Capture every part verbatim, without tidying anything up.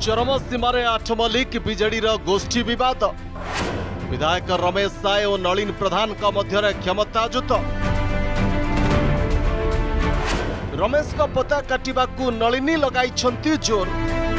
चरम सीमार आठमल्लिक बीजेडी गोष्ठी बद विधायक रमेश साय और नलिन प्रधान का मध्य क्षमता युद्ध। रमेश का पता काटिबाकू नलिनी लगाई जोर।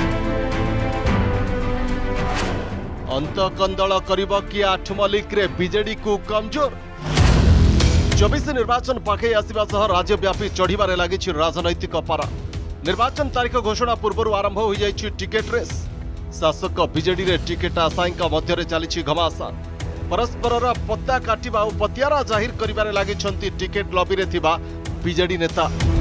अंत कंदल करिब कि आठमल्लिक रे बीजेडी को कमजोर। चौबीस निर्वाचन पाखे आसवा सह राज्यव्यापी चढ़िबारे लागिछि राजनैतिक पारा। निर्वाचन तारीख घोषणा पूर्व आरंभ हो जाइछि टिकेट रेस। शासक बीजेडी रे टिकेट आशायी मध्य चली घमासान। परस्पर पत्ता काटिबा और पतियारा जाहिर करिबारे लागिछन्ति टिकेट लॉबी रे थिबा बीजेडी नेता।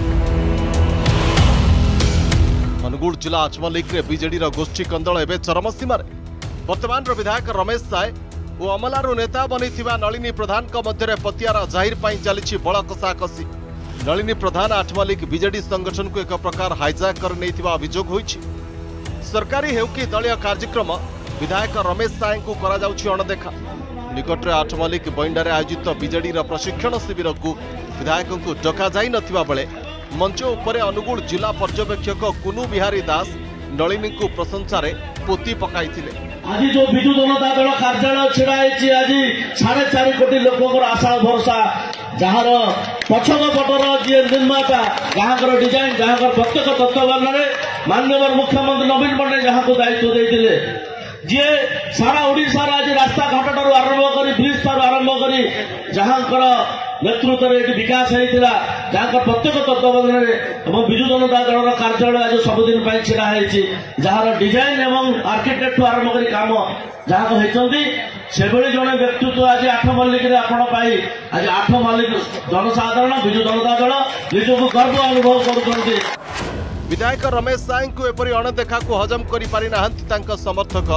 अनुगुल जिला आठमल्लिक रे बीजेडी रो गोष्ठी कंदल एबे चरम सीमार। वर्तमान विधायक रमेश साय और अमलारू नेता बनी नलिनी प्रधान का मध्य पतियारा जाहिर पाई चली बड़ कषाकषी। नलिनी प्रधान आठमल्लिक बीजेडी संगठन को एक प्रकार हाइजैक कर नहीं अभियोग होइछि। सरकारी हेउ कि दलीय कार्यक्रम विधायक रमेश साय को करा जाउछि अणदेखा। निकटरे आठमल्लिक बइंडारे आयोजित बीजेडी प्रशिक्षण शिविर को विधायक को डका जाई नथिबा बेले मंच उपरे अनुगुल जिला पर्यवेक्षक कुनु बिहारी दास नलिनी को प्रशंसा पोती पकाइथिले। आज जो विजु जनता दल कार्यालय छिड़ाई आज साढ़े चार कोटी लोक आशा भरसा जार पछक पटर जी निर्माता जहाँ डिजाइन जहाँ प्रत्येक तत्वावधान माननीय मुख्यमंत्री नवीन पट्टनायक जहाँ को दायित्व देते जी सारा ओडिशार आज रास्ता घाट ठार आरंभ कर ब्रिज ठार आरंभ कर जहाँ नेतृत्व में विकास होता जहाँ प्रत्येक तत्वावधान विजु जनता दल कार्यालय आज सबुदिन छिड़ा जार डिजाइन एवं आर्किटेक्ट आरंभ कर कम जहाँ होती से जड़े व्यक्तित्व आज आठमल्लिक आज आठमल्लिक जनसाधारण विजु जनता दल निजक गर्व अनुभव कर। विधायक रमेश साय को एपरी अणदेखा को हजम करि पारि नाहंती तांका समर्थक।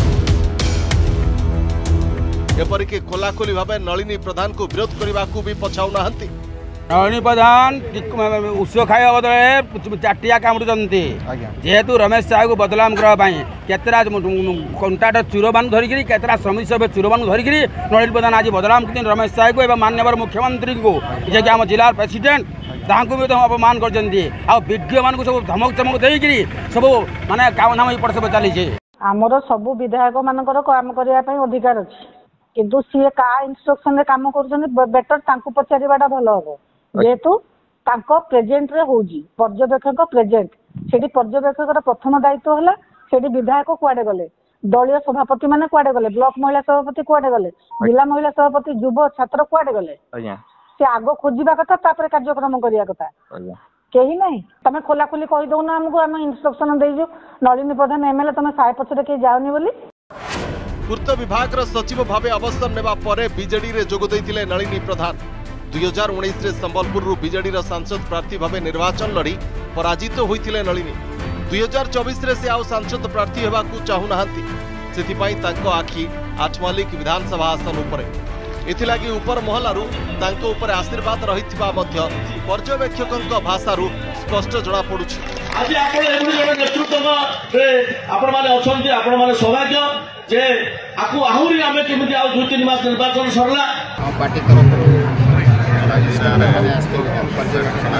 एपरिक खोलाखोली भाव नलिनी प्रधान को विरोध करने को भी पछाऊ नाहंती। नलिनी प्रधान उस खाଇବା बदले चाटिया कामुड़ुचंती जेहेतु रमेश साय को बदलाम करने केतरा कंटाट चूरबान धरिकी केतरा श्रमिक सभ्य चूरबान धरिकी नलिनी प्रधान आज बदलाम करते रमेश साय को एवं माननीय मुख्यमंत्री को जे कि आम जिला प्रेसिडेंट तांको भी अपमान कर वीडियो मान सब धमक चमक देकरी सब माने काम नाम इपट सब चली। आमर सबू विधायक मानकर काम करने अधिकार अच्छी किंतु सी का इंस्ट्रक्शन काम कर बेटर तांको पचारिबाटा भल हम जेहेतु प्रेजेंट रे होजी पर्यवेक्षक प्रेजेंट सेठी पर्यवेक्षक प्रथम दायित्व है सेठी विधायक कुआडे गले दलीय सभापति माने कुआडे गले ब्लॉक महिला सभापति कुआडे गले जिला महिला सभापति युव छात्र कुआडे गले से आग खोजा कथा तापर कार्यक्रम करने कथा कहीं नहीं तमें खोलाखोली कही दौना आमको आम इंस्ट्रक्शन देजु नलिनी प्रधान एमएलए तुम साय पछरे कहीं जाओनी बोली। पूर्त विभाग सचिव भाव अवसर नेबा परे बीजेडी रे जोग दैथिले नलिनी प्रधान। दुई हजार उन्नीस संबलपुर बीजेडी सांसद प्रार्थी भाव निर्वाचन लड़ी पराजित होइथिले नलिनी। दुई हजार चौबीस से आउ सांसद प्रार्थी हेबाकू चाहू नाहंती सेथिपाई तांको आखि आठमल्लिक विधानसभा आसन उपरे। एथिलागी उपर महलारू तांको ऊपर आशीर्वाद रहिथिबा मध्य पर्यवेक्षकक भाषारू स्पष्ट जणा पडुछि। आज आपण एबुली जण नेतृत्व रे आपण माने अछंती आपण माने सौभाग्य जे आकु आहुरी आमे केमिति आ दो तीन मास निर्वाचन सरला हम पार्टी तरफ राजस्थान में आस्ते पर्यवेक्षण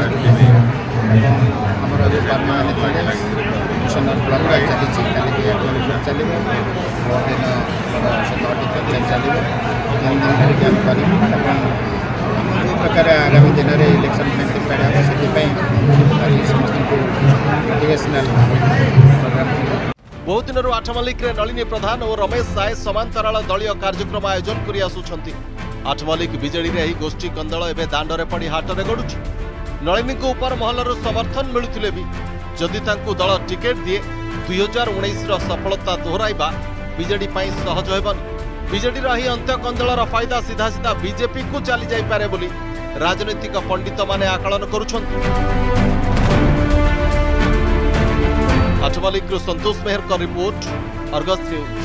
हमर जो परमानेंट मिशनर प्रोग्राम चली काली के आठमल्लिक चली और दिन सतोटी तक चली तीन दिन धरिक आम कर जो प्रकार आगामी दिन में इलेक्शन प्रिपेयर हम से समस्त मोटिवेशनल प्रोग्राम। बहुत दिन आठमल्लिक नलिनी प्रधान और रमेश साय समांतराल दलीय कार्यक्रम आयोजन कर आसुछंती। आठमल्लिक बीजेडी रे गोष्ठी कंदल एवं दांडरे पड़ी हाटरे गड़ुछि। नलिनी को ऊपर महलर समर्थन मिलुथिले भी जदि तांकु दल टिकेट दिए दुई हजार उन्नीस सफलता दोहराइबा बीजेडी पाई सहज हेबनी। बीजेडी रही अंत्य कंदलर फायदा सीधा सीधा बीजेपी को चली जाई पारे बोली राजनीतिक पंडित माने आकलन करुछंती। आठमल्लिक संतोष मेहर का रिपोर्ट, अर्गस न्यूज।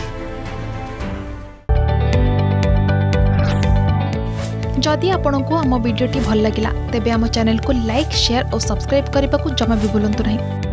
जदि आपंक आम भिडी भल लगा तेब आम चैनल को लाइक शेयर और सब्सक्राइब करने को जमा भी भूलु नहीं।